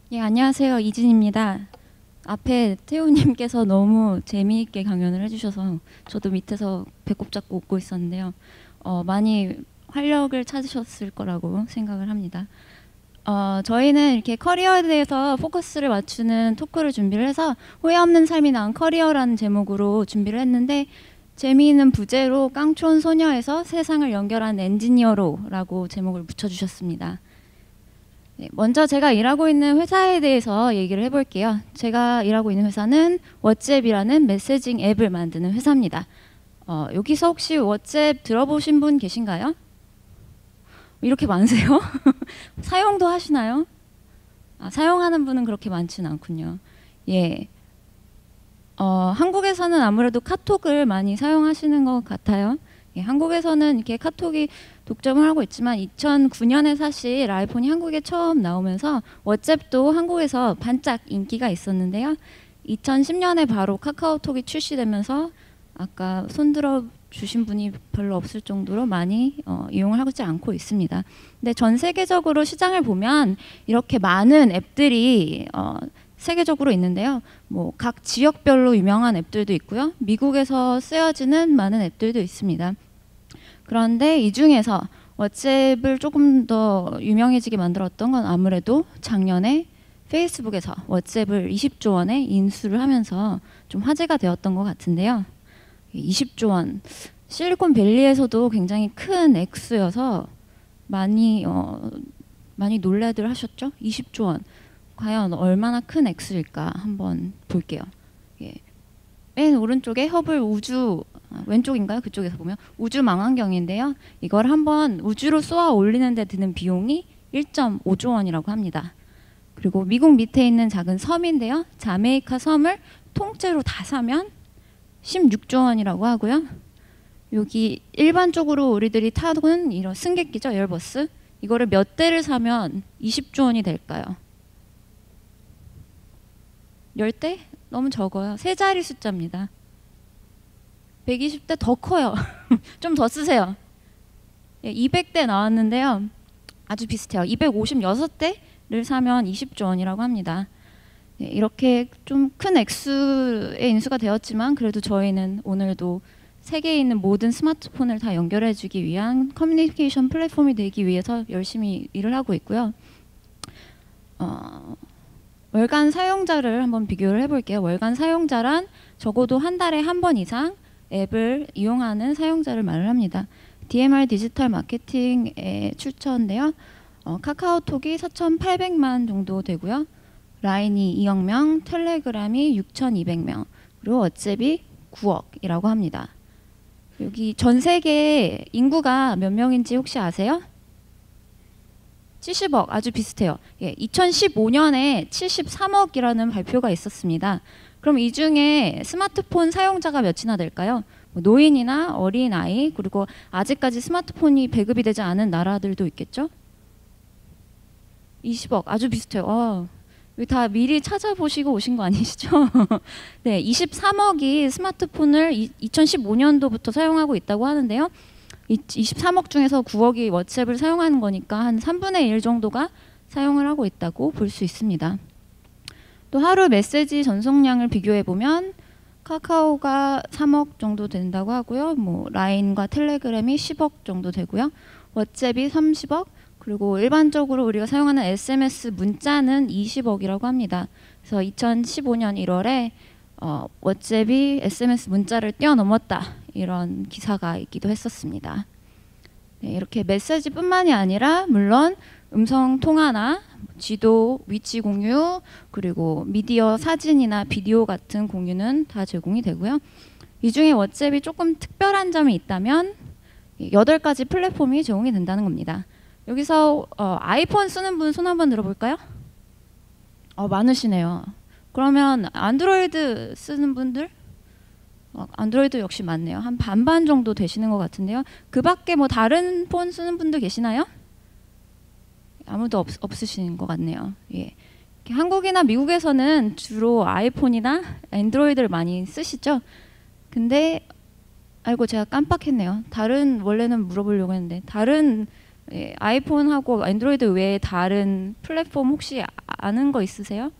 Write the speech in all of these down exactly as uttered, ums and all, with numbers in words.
예, 안녕하세요. 이진입니다. 앞에 태우님께서 너무 재미있게 강연을 해주셔서 저도 밑에서 배꼽 잡고 웃고 있었는데요. 어, 많이 활력을 찾으셨을 거라고 생각을 합니다. 어, 저희는 이렇게 커리어에 대해서 포커스를 맞추는 토크를 준비를 해서 후회 없는 삶이 나은 커리어라는 제목으로 준비를 했는데, 재미있는 부제로 깡촌 소녀에서 세상을 연결한 엔지니어로 라고 제목을 붙여주셨습니다. 네, 먼저 제가 일하고 있는 회사에 대해서 얘기를 해볼게요. 제가 일하고 있는 회사는 왓츠앱이라는 메시징 앱을 만드는 회사입니다. 어, 여기서 혹시 왓츠앱 들어보신 분 계신가요? 이렇게 많으세요? 사용도 하시나요? 아, 사용하는 분은 그렇게 많지는 않군요. 예. 어, 한국에서는 아무래도 카톡을 많이 사용하시는 것 같아요. 예, 한국에서는 이렇게 카톡이 독점을 하고 있지만 이천구 년에 사실 아이폰이 한국에 처음 나오면서 왓츠앱도 한국에서 반짝 인기가 있었는데요. 이천십 년에 바로 카카오톡이 출시되면서 아까 손들어 주신 분이 별로 없을 정도로 많이 어, 이용을 하지 않고 있습니다. 근데 전 세계적으로 시장을 보면 이렇게 많은 앱들이 어, 세계적으로 있는데요. 뭐 각 지역별로 유명한 앱들도 있고요. 미국에서 쓰여지는 많은 앱들도 있습니다. 그런데 이 중에서 왓츠앱을 조금 더 유명해지게 만들었던 건 아무래도 작년에 페이스북에서 왓츠앱을 이십조 원에 인수를 하면서 좀 화제가 되었던 것 같은데요. 이십조 원, 실리콘밸리에서도 굉장히 큰 액수여서 많이 어, 많이 놀라들 하셨죠? 이십조 원, 과연 얼마나 큰 액수일까 한번 볼게요. 예. 맨 오른쪽에 허블 우주, 아, 왼쪽인가요? 그쪽에서 보면 우주 망원경인데요. 이걸 한번 우주로 쏘아 올리는 데 드는 비용이 일점오조 원이라고 합니다. 그리고 미국 밑에 있는 작은 섬인데요. 자메이카 섬을 통째로 다 사면 십육조 원이라고 하고요. 여기 일반적으로 우리들이 타는 이런 승객기죠, 에어버스. 이거를 몇 대를 사면 이십조 원이 될까요? 열 대? 너무 적어요. 세 자리 숫자입니다. 백이십 대 더 커요. 좀 더 쓰세요. 예, 이백 대 나왔는데요. 아주 비슷해요. 이백오십육 대를 사면 이십조 원이라고 합니다. 예, 이렇게 좀 큰 액수의 인수가 되었지만 그래도 저희는 오늘도 세계에 있는 모든 스마트폰을 다 연결해주기 위한 커뮤니케이션 플랫폼이 되기 위해서 열심히 일을 하고 있고요. 어, 월간 사용자를 한번 비교를 해볼게요. 월간 사용자란 적어도 한 달에 한 번 이상 앱을 이용하는 사용자를 말을 합니다. 디엠알 디지털 마케팅의 출처인데요. 어, 카카오톡이 사천팔백만 정도 되고요. 라인이 이억 명, 텔레그램이 육천이백 명, 그리고 왓츠앱이 구억이라고 합니다. 여기 전 세계 인구가 몇 명인지 혹시 아세요? 칠십억, 아주 비슷해요. 예, 이천십오 년에 칠십삼억이라는 발표가 있었습니다. 그럼 이 중에 스마트폰 사용자가 몇이나 될까요? 뭐 노인이나 어린아이, 그리고 아직까지 스마트폰이 배급이 되지 않은 나라들도 있겠죠? 이십억, 아주 비슷해요. 어, 여기 다 미리 찾아보시고 오신 거 아니시죠? 네, 이십삼억이 스마트폰을 이, 이천십오 년도부터 사용하고 있다고 하는데요. 이십삼억 중에서 구억이 왓츠앱을 사용하는 거니까 한 삼분의 일 정도가 사용을 하고 있다고 볼 수 있습니다. 또 하루 메시지 전송량을 비교해 보면 카카오가 삼억 정도 된다고 하고요. 뭐 라인과 텔레그램이 십억 정도 되고요. 왓츠앱이 삼십억, 그리고 일반적으로 우리가 사용하는 에스엠에스 문자는 이십억이라고 합니다. 그래서 이천십오 년 일월에 어, 왓츠앱이 에스엠에스 문자를 뛰어넘었다, 이런 기사가 있기도 했었습니다. 네, 이렇게 메시지뿐만이 아니라 물론 음성 통화나 지도, 위치 공유, 그리고 미디어 사진이나 비디오 같은 공유는 다 제공이 되고요. 이 중에 왓츠앱이 조금 특별한 점이 있다면 여덟 가지 플랫폼이 제공이 된다는 겁니다. 여기서 어, 아이폰 쓰는 분 손 한번 들어볼까요? 어, 많으시네요. 그러면 안드로이드 쓰는 분들? 어, 안드로이드 역시 많네요. 한 반반 정도 되시는 것 같은데요. 그 밖에 뭐 다른 폰 쓰는 분들 계시나요? 아무도 없, 없으신 것 같네요. 예. 한국이나 미국에서는 주로 아이폰이나 안드로이드를 많이 쓰시죠? 근데 아이고 제가 깜빡했네요. 다른, 원래는 물어보려고 했는데 다른 예, 아이폰하고 안드로이드 외에 다른 플랫폼 혹시 아, 아는 거 있으세요?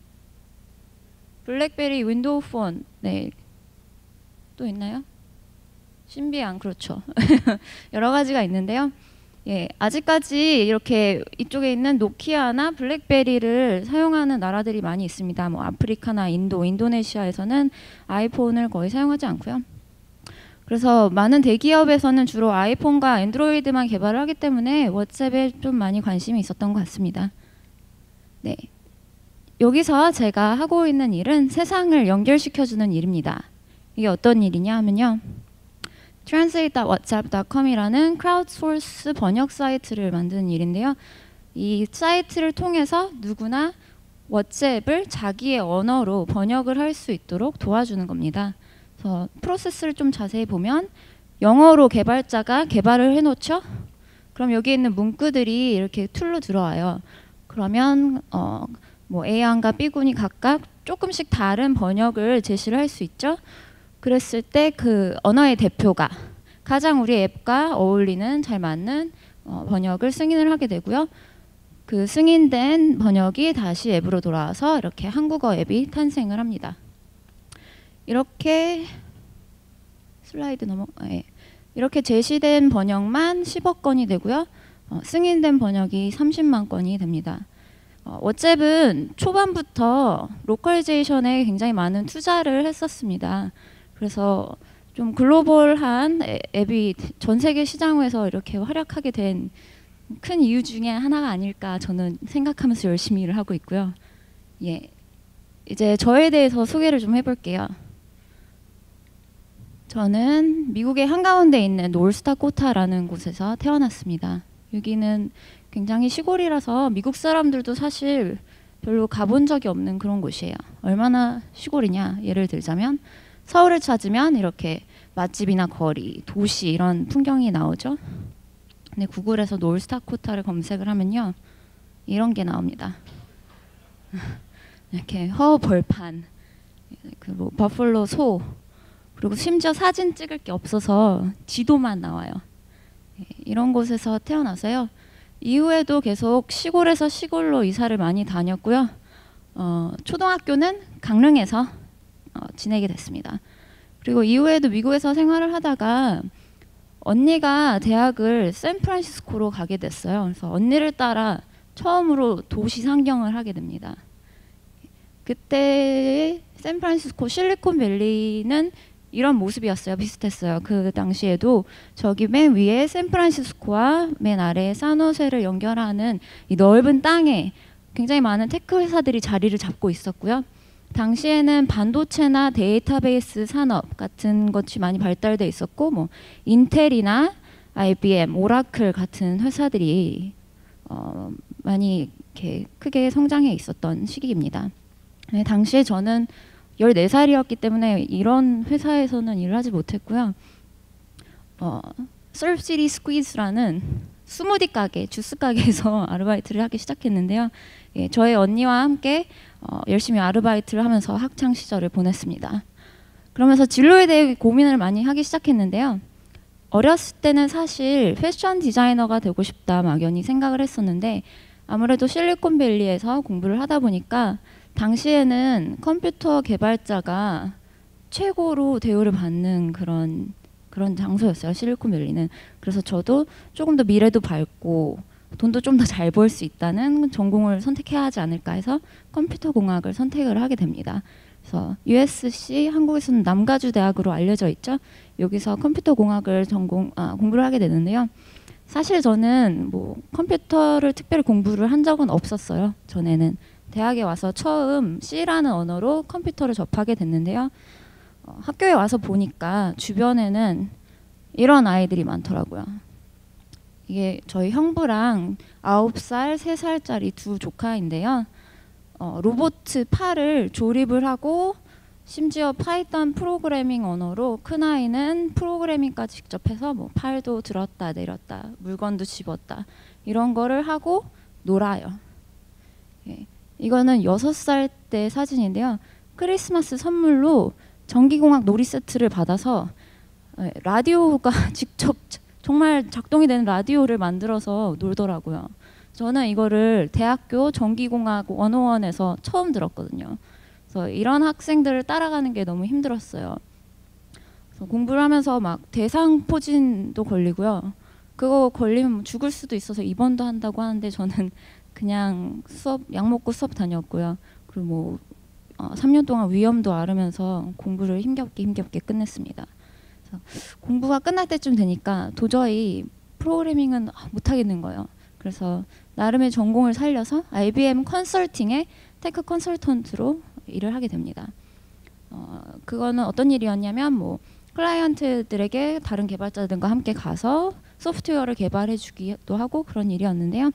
블랙베리, 윈도우 폰, 네. 또 있나요? 신비안, 그렇죠. 여러 가지가 있는데요. 예, 아직까지 이렇게 이쪽에 있는 노키아나 블랙베리를 사용하는 나라들이 많이 있습니다. 뭐 아프리카나 인도, 인도네시아에서는 아이폰을 거의 사용하지 않고요. 그래서 많은 대기업에서는 주로 아이폰과 안드로이드만 개발을 하기 때문에 왓츠앱에 좀 많이 관심이 있었던 것 같습니다. 네, 여기서 제가 하고 있는 일은 세상을 연결시켜주는 일입니다. 이게 어떤 일이냐 하면요. 트랜스레이트 닷 왓츠앱 닷 컴이라는 크라우드소스 번역 사이트를 만드는 일인데요. 이 사이트를 통해서 누구나 왓츠앱을 자기의 언어로 번역을 할 수 있도록 도와주는 겁니다. 그래서 프로세스를 좀 자세히 보면 영어로 개발자가 개발을 해놓죠. 그럼 여기 있는 문구들이 이렇게 툴로 들어와요. 그러면 어, 뭐 A군과 B군이 각각 조금씩 다른 번역을 제시를 할 수 있죠. 그랬을 때 그 언어의 대표가 가장 우리 앱과 어울리는 잘 맞는 어, 번역을 승인을 하게 되고요. 그 승인된 번역이 다시 앱으로 돌아와서 이렇게 한국어 앱이 탄생을 합니다. 이렇게 슬라이드 넘어 예. 이렇게 제시된 번역만 십억 건이 되고요. 어, 승인된 번역이 삼십만 건이 됩니다. 어, 왓츠앱은 초반부터 로컬리제이션에 굉장히 많은 투자를 했었습니다. 그래서 좀 글로벌한 앱이 전 세계 시장에서 이렇게 활약하게 된 큰 이유 중에 하나가 아닐까 저는 생각하면서 열심히 일을 하고 있고요. 예, 이제 저에 대해서 소개를 좀 해볼게요. 저는 미국의 한가운데 있는 노스다코타라는 곳에서 태어났습니다. 여기는 굉장히 시골이라서 미국 사람들도 사실 별로 가본 적이 없는 그런 곳이에요. 얼마나 시골이냐, 예를 들자면 서울을 찾으면 이렇게 맛집이나 거리, 도시 이런 풍경이 나오죠. 근데 구글에서 노스다코타를 검색을 하면요, 이런 게 나옵니다. 이렇게 허벌판, 그리고 버플로 소, 그리고 심지어 사진 찍을 게 없어서 지도만 나와요. 이런 곳에서 태어나서요. 이후에도 계속 시골에서 시골로 이사를 많이 다녔고요. 어, 초등학교는 강릉에서 어, 지내게 됐습니다. 그리고 이후에도 미국에서 생활을 하다가 언니가 대학을 샌프란시스코로 가게 됐어요. 그래서 언니를 따라 처음으로 도시 상경을 하게 됩니다. 그때 샌프란시스코 실리콘밸리는 이런 모습이었어요. 비슷했어요. 그 당시에도 저기 맨 위에 샌프란시스코와 맨 아래에 산호세를 연결하는 이 넓은 땅에 굉장히 많은 테크 회사들이 자리를 잡고 있었고요. 당시에는 반도체나 데이터베이스 산업 같은 것이 많이 발달돼 있었고, 뭐 인텔이나 아이비엠, 오라클 같은 회사들이 어, 많이 이렇게 크게 성장해 있었던 시기입니다. 네, 당시에 저는 열네 살이었기 때문에 이런 회사에서는 일을 하지 못했고요. 어, 서브시티 스퀴즈라는 스무디 가게, 주스 가게에서 아르바이트를 하기 시작했는데요. 예, 저의 언니와 함께 어, 열심히 아르바이트를 하면서 학창 시절을 보냈습니다. 그러면서 진로에 대해 고민을 많이 하기 시작했는데요. 어렸을 때는 사실 패션 디자이너가 되고 싶다 막연히 생각을 했었는데, 아무래도 실리콘밸리에서 공부를 하다 보니까 당시에는 컴퓨터 개발자가 최고로 대우를 받는 그런 그런 장소였어요. 실리콘밸리는. 그래서 저도 조금 더 미래도 밝고 돈도 좀 더 잘 벌 수 있다는 전공을 선택해야 하지 않을까 해서 컴퓨터 공학을 선택을 하게 됩니다. 그래서 유에스씨, 한국에서는 남가주 대학으로 알려져 있죠. 여기서 컴퓨터 공학을 전공 아, 공부를 하게 되는데요. 사실 저는 뭐 컴퓨터를 특별히 공부를 한 적은 없었어요. 전에는 대학에 와서 처음 C라는 언어로 컴퓨터를 접하게 됐는데요. 어, 학교에 와서 보니까 주변에는 이런 아이들이 많더라고요. 이게 저희 형부랑 아홉 살, 세 살짜리 두 조카인데요. 어, 로봇 팔을 조립을 하고 심지어 파이썬 프로그래밍 언어로 큰아이는 프로그래밍까지 직접 해서 뭐 팔도 들었다 내렸다 물건도 집었다 이런 거를 하고 놀아요. 예. 이거는 여섯 살 때 사진인데요. 크리스마스 선물로 전기공학 놀이 세트를 받아서 라디오가 직접 정말 작동이 되는 라디오를 만들어서 놀더라고요. 저는 이거를 대학교 전기공학 백일에서 처음 들었거든요. 그래서 이런 학생들을 따라가는 게 너무 힘들었어요. 그래서 공부를 하면서 막 대상포진도 걸리고요. 그거 걸리면 죽을 수도 있어서 입원도 한다고 하는데 저는 그냥 수업 약 먹고 수업 다녔고요. 그리고 뭐 어, 삼 년 동안 위험도 앓으면서 공부를 힘겹게 힘겹게 끝냈습니다. 그래서 공부가 끝날 때쯤 되니까 도저히 프로그래밍은 못하겠는 거예요. 그래서 나름의 전공을 살려서 아이비엠 컨설팅의 테크 컨설턴트로 일을 하게 됩니다. 어, 그거는 어떤 일이었냐면 뭐 클라이언트들에게 다른 개발자들과 함께 가서 소프트웨어를 개발해 주기도 하고 그런 일이었는데요.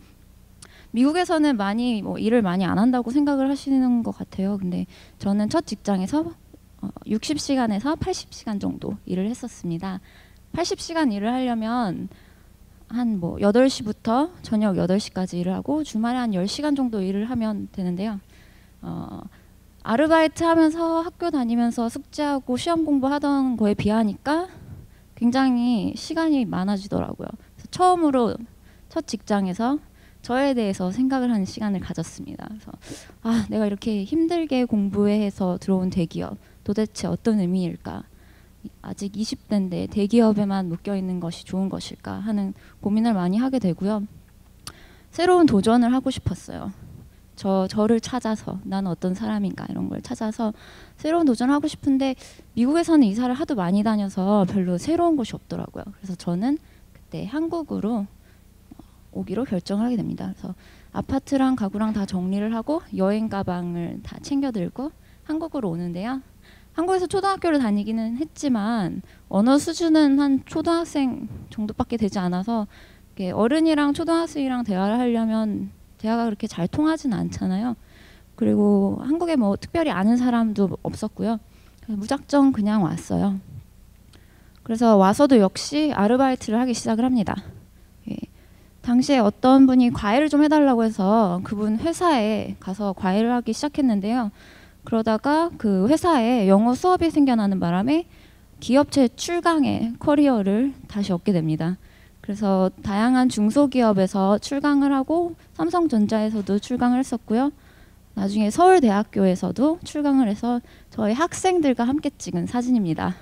미국에서는 많이 뭐 일을 많이 안 한다고 생각을 하시는 것 같아요. 근데 저는 첫 직장에서 어, 육십 시간에서 팔십 시간 정도 일을 했었습니다. 팔십 시간 일을 하려면 한 뭐 여덟 시부터 저녁 여덟 시까지 일을 하고 주말에 한 열 시간 정도 일을 하면 되는데요. 어, 아르바이트 하면서 학교 다니면서 숙제하고 시험 공부하던 거에 비하니까 굉장히 시간이 많아지더라고요. 그래서 처음으로 첫 직장에서 저에 대해서 생각을 하는 시간을 가졌습니다. 그래서 아, 내가 이렇게 힘들게 공부해서 들어온 대기업 도대체 어떤 의미일까? 아직 이십 대인데 대기업에만 묶여 있는 것이 좋은 것일까 하는 고민을 많이 하게 되고요. 새로운 도전을 하고 싶었어요. 저 저를 찾아서 난 어떤 사람인가 이런 걸 찾아서 새로운 도전을 하고 싶은데 미국에서는 이사를 하도 많이 다녀서 별로 새로운 곳이 없더라고요. 그래서 저는 그때 한국으로 오기로 결정을 하게 됩니다. 그래서 아파트랑 가구랑 다 정리를 하고 여행 가방을 다 챙겨 들고 한국으로 오는데요. 한국에서 초등학교를 다니기는 했지만 언어 수준은 한 초등학생 정도밖에 되지 않아서 어른이랑 초등학생이랑 대화를 하려면 대화가 그렇게 잘 통하진 않잖아요. 그리고 한국에 뭐 특별히 아는 사람도 없었고요. 무작정 그냥 왔어요. 그래서 와서도 역시 아르바이트를 하기 시작을 합니다. 예. 당시에 어떤 분이 과외를 좀 해달라고 해서 그분 회사에 가서 과외를 하기 시작했는데요. 그러다가 그 회사에 영어 수업이 생겨나는 바람에 기업체 출강의 커리어를 다시 얻게 됩니다. 그래서 다양한 중소기업에서 출강을 하고 삼성전자에서도 출강을 했었고요. 나중에 서울대학교에서도 출강을 해서 저희 학생들과 함께 찍은 사진입니다.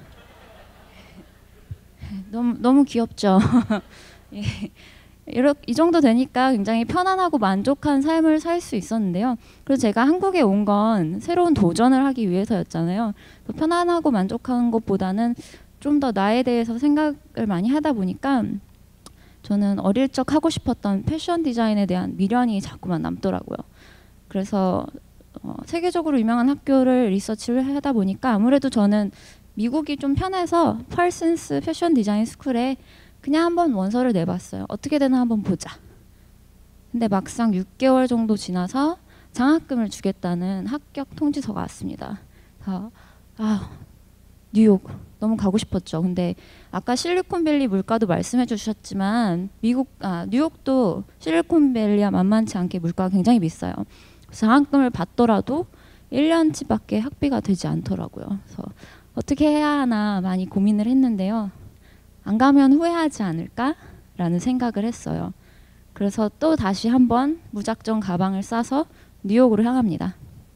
너무, 너무 귀엽죠? 예. 이 정도 되니까 굉장히 편안하고 만족한 삶을 살 수 있었는데요. 그래서 제가 한국에 온 건 새로운 도전을 하기 위해서였잖아요. 편안하고 만족한 것보다는 좀 더 나에 대해서 생각을 많이 하다 보니까 저는 어릴 적 하고 싶었던 패션 디자인에 대한 미련이 자꾸만 남더라고요. 그래서 어, 세계적으로 유명한 학교를 리서치를 하다 보니까 아무래도 저는 미국이 좀 편해서 팔슨스 패션 디자인 스쿨에 그냥 한번 원서를 내봤어요. 어떻게 되나 한번 보자. 근데 막상 육 개월 정도 지나서 장학금을 주겠다는 합격 통지서가 왔습니다. 그래서 아, 뉴욕 너무 가고 싶었죠. 근데 아까 실리콘밸리 물가도 말씀해 주셨지만 미국, 아, 뉴욕도 실리콘밸리와 만만치 않게 물가가 굉장히 비싸요. 그래서 장학금을 받더라도 일 년치밖에 학비가 되지 않더라고요. 그래서 어떻게 해야 하나 많이 고민을 했는데요. 안 가면 후회하지 않을까라는 생각을 했어요. 그래서 또 다시 한번 무작정 가방을 싸서 뉴욕으로 향합니다.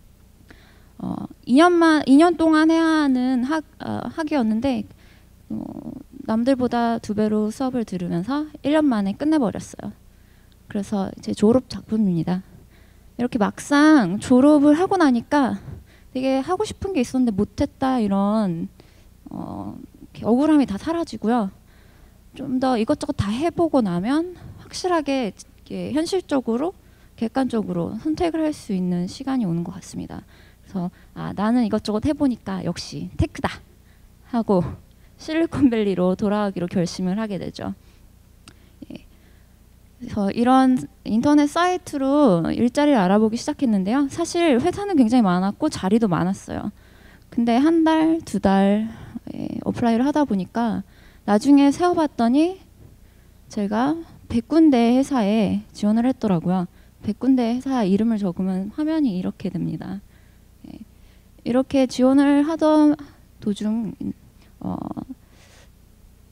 어, 이 년만 이 년 동안 해야 하는 학 어, 학이었는데 어, 남들보다 두 배로 수업을 들으면서 일 년 만에 끝내버렸어요. 그래서 제 졸업 작품입니다. 이렇게 막상 졸업을 하고 나니까 되게 하고 싶은 게 있었는데 못했다 이런 어, 억울함이 다 사라지고요. 좀 더 이것저것 다 해보고 나면 확실하게 현실적으로 객관적으로 선택을 할 수 있는 시간이 오는 것 같습니다. 그래서 아, 나는 이것저것 해보니까 역시 테크다 하고 실리콘밸리로 돌아가기로 결심을 하게 되죠. 예. 그래서 이런 인터넷 사이트로 일자리를 알아보기 시작했는데요. 사실 회사는 굉장히 많았고 자리도 많았어요. 근데 한 달, 두 달 예, 어플라이를 하다 보니까 나중에 세어봤더니 제가 백 군데 회사에 지원을 했더라고요. 백 군데 회사 이름을 적으면 화면이 이렇게 됩니다. 예, 이렇게 지원을 하던 도중 어,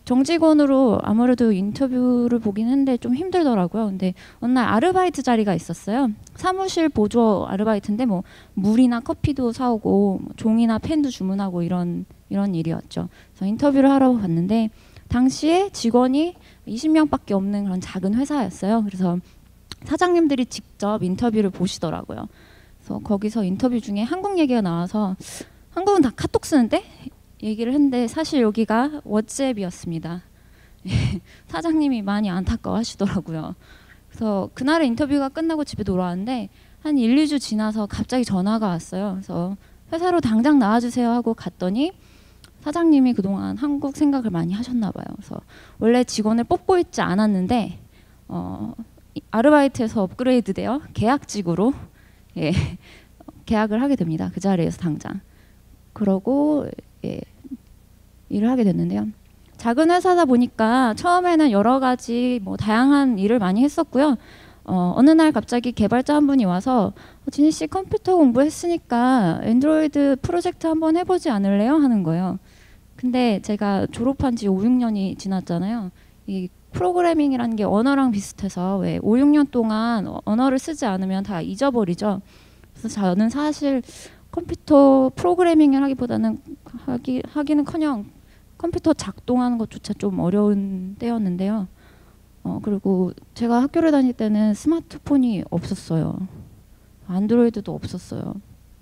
정직원으로 아무래도 인터뷰를 보긴 했는데 좀 힘들더라고요. 근데 어느 날 아르바이트 자리가 있었어요. 사무실 보조 아르바이트인데 뭐 물이나 커피도 사오고 뭐 종이나 펜도 주문하고 이런 이런 일이었죠. 그래서 인터뷰를 하러 갔는데 당시에 직원이 이십 명밖에 없는 그런 작은 회사였어요. 그래서 사장님들이 직접 인터뷰를 보시더라고요. 그래서 거기서 인터뷰 중에 한국 얘기가 나와서 한국은 다 카톡 쓰는데? 얘기를 했는데 사실 여기가 왓츠앱이었습니다. 사장님이 많이 안타까워 하시더라고요. 그래서 그날의 인터뷰가 끝나고 집에 돌아왔는데 한 일, 이 주 지나서 갑자기 전화가 왔어요. 그래서 회사로 당장 나와주세요 하고 갔더니 사장님이 그동안 한국 생각을 많이 하셨나 봐요. 그래서 원래 직원을 뽑고 있지 않았는데 어, 아르바이트에서 업그레이드되어 계약직으로 예, 계약을 하게 됩니다. 그 자리에서 당장. 그러고 예, 일을 하게 됐는데요. 작은 회사다 보니까 처음에는 여러 가지 뭐 다양한 일을 많이 했었고요. 어, 어느 날 갑자기 개발자 한 분이 와서 어, 진희 씨 컴퓨터 공부했으니까 엔드로이드 프로젝트 한번 해보지 않을래요? 하는 거예요. 근데 제가 졸업한 지 오, 육 년이 지났잖아요. 이 프로그래밍이라는 게 언어랑 비슷해서 왜 오, 육 년 동안 언어를 쓰지 않으면 다 잊어버리죠. 그래서 저는 사실 컴퓨터 프로그래밍을 하기보다는 하기, 하기는커녕 컴퓨터 작동하는 것조차 좀 어려운 때였는데요. 어, 그리고 제가 학교를 다닐 때는 스마트폰이 없었어요. 안드로이드도 없었어요.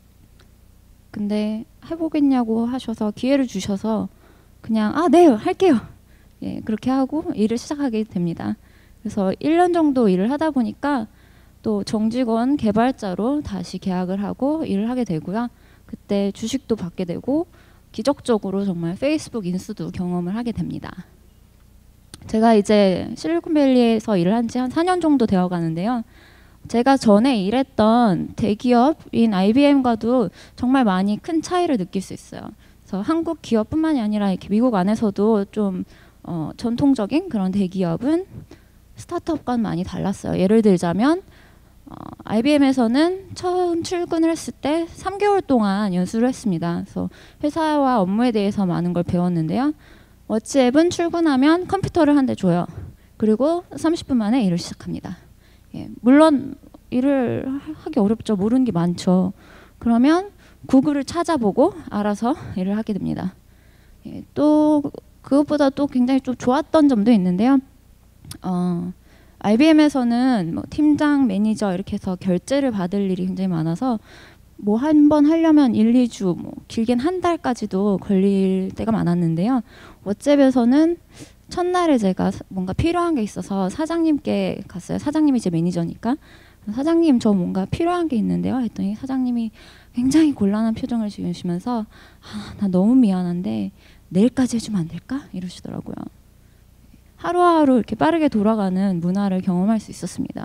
근데 해보겠냐고 하셔서 기회를 주셔서 그냥 아, 네, 할게요. 예, 그렇게 하고 일을 시작하게 됩니다. 그래서 일 년 정도 일을 하다 보니까 또 정직원 개발자로 다시 계약을 하고 일을 하게 되고요. 그때 주식도 받게 되고 기적적으로 정말 페이스북 인수도 경험을 하게 됩니다. 제가 이제 실리콘밸리에서 일을 한 지 한 사 년 정도 되어 가는데요. 제가 전에 일했던 대기업인 아이비엠과도 정말 많이 큰 차이를 느낄 수 있어요. 그래서 한국 기업뿐만이 아니라 이렇게 미국 안에서도 좀 어, 전통적인 그런 대기업은 스타트업과는 많이 달랐어요. 예를 들자면 어, 아이비엠에서는 처음 출근을 했을 때 삼 개월 동안 연수를 했습니다. 그래서 회사와 업무에 대해서 많은 걸 배웠는데요. 왓츠앱은 출근하면 컴퓨터를 한 대 줘요. 그리고 삼십 분 만에 일을 시작합니다. 예, 물론 일을 하기 어렵죠. 모르는 게 많죠. 그러면 구글을 찾아보고 알아서 일을 하게 됩니다. 예, 또 그것보다 또 굉장히 좀 좋았던 점도 있는데요. 어, 아이비엠에서는 뭐 팀장, 매니저 이렇게 해서 결제를 받을 일이 굉장히 많아서 뭐 한 번 하려면 일, 이 주, 뭐 길게는 한 달까지도 걸릴 때가 많았는데요. 왓츠앱에서는 첫날에 제가 뭔가 필요한 게 있어서 사장님께 갔어요. 사장님이 제 매니저니까. 사장님 저 뭔가 필요한 게 있는데요. 했더니 사장님이 굉장히 곤란한 표정을 지으시면서 아, 나 너무 미안한데 내일까지 해주면 안 될까? 이러시더라고요. 하루하루 이렇게 빠르게 돌아가는 문화를 경험할 수 있었습니다.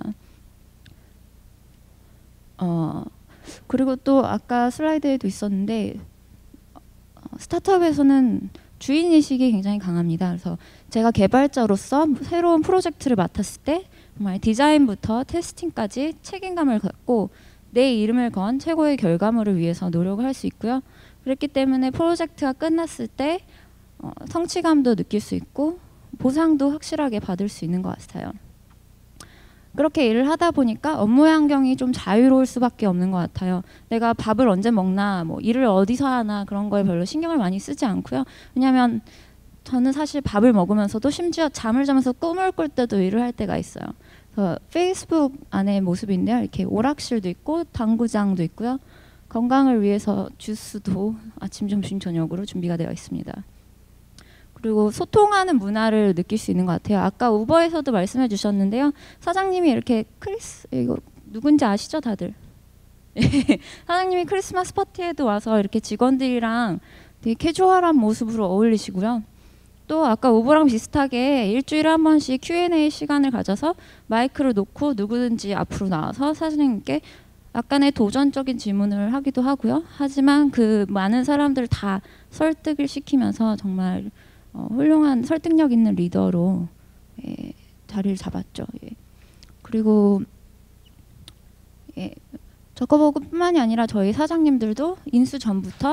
어, 그리고 또 아까 슬라이드에도 있었는데 어, 스타트업에서는 주인의식이 굉장히 강합니다. 그래서 제가 개발자로서 새로운 프로젝트를 맡았을 때 정말 디자인부터 테스팅까지 책임감을 갖고 내 이름을 건 최고의 결과물을 위해서 노력을 할 수 있고요. 그렇기 때문에 프로젝트가 끝났을 때 어, 성취감도 느낄 수 있고 보상도 확실하게 받을 수 있는 것 같아요. 그렇게 일을 하다 보니까 업무 환경이 좀 자유로울 수밖에 없는 것 같아요. 내가 밥을 언제 먹나, 뭐 일을 어디서 하나 그런 거에 별로 신경을 많이 쓰지 않고요. 왜냐하면 저는 사실 밥을 먹으면서도 심지어 잠을 자면서 꿈을 꿀 때도 일을 할 때가 있어요. 그래서 페이스북 안의 모습인데요. 이렇게 오락실도 있고 당구장도 있고요. 건강을 위해서 주스도 아침, 점심, 저녁으로 준비가 되어 있습니다. 그리고 소통하는 문화를 느낄 수 있는 것 같아요. 아까 우버에서도 말씀해 주셨는데요. 사장님이 이렇게 크리스, 이거 누군지 아시죠 다들? 사장님이 크리스마스 파티에도 와서 이렇게 직원들이랑 되게 캐주얼한 모습으로 어울리시고요. 또 아까 우버랑 비슷하게 일주일에 한 번씩 큐 앤 에이 시간을 가져서 마이크를 놓고 누구든지 앞으로 나와서 사장님께 약간의 도전적인 질문을 하기도 하고요. 하지만 그 많은 사람들을 다 설득을 시키면서 정말 어, 훌륭한 설득력 있는 리더로 예, 자리를 잡았죠. 예. 그리고 예, 저거보고뿐만이 아니라 저희 사장님들도 인수 전부터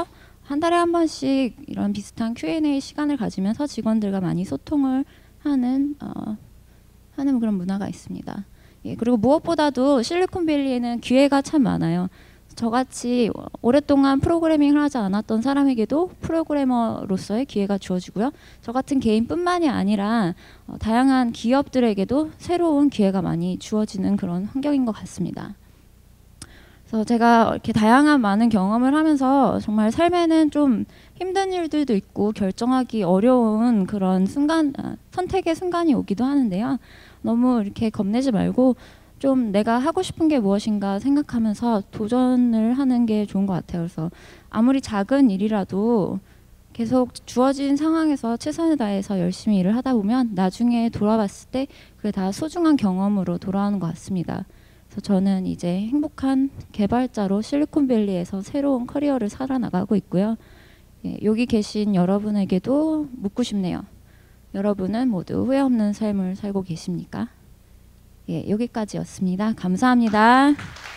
한 달에 한 번씩 이런 비슷한 큐 앤 에이 시간을 가지면서 직원들과 많이 소통을 하는 어, 하는 그런 문화가 있습니다. 예, 그리고 무엇보다도 실리콘밸리에는 기회가 참 많아요. 저같이 오랫동안 프로그래밍을 하지 않았던 사람에게도 프로그래머로서의 기회가 주어지고요. 저 같은 개인뿐만이 아니라 어, 다양한 기업들에게도 새로운 기회가 많이 주어지는 그런 환경인 것 같습니다. 그래서 제가 이렇게 다양한 많은 경험을 하면서 정말 삶에는 좀 힘든 일들도 있고 결정하기 어려운 그런 순간, 아, 선택의 순간이 오기도 하는데요. 너무 이렇게 겁내지 말고 좀 내가 하고 싶은 게 무엇인가 생각하면서 도전을 하는 게 좋은 것 같아요. 그래서 아무리 작은 일이라도 계속 주어진 상황에서 최선을 다해서 열심히 일을 하다 보면 나중에 돌아봤을 때 그게 다 소중한 경험으로 돌아오는 것 같습니다. 그래서 저는 이제 행복한 개발자로 실리콘밸리에서 새로운 커리어를 살아나가고 있고요. 예, 여기 계신 여러분에게도 묻고 싶네요. 여러분은 모두 후회 없는 삶을 살고 계십니까? 예, 여기까지였습니다. 감사합니다.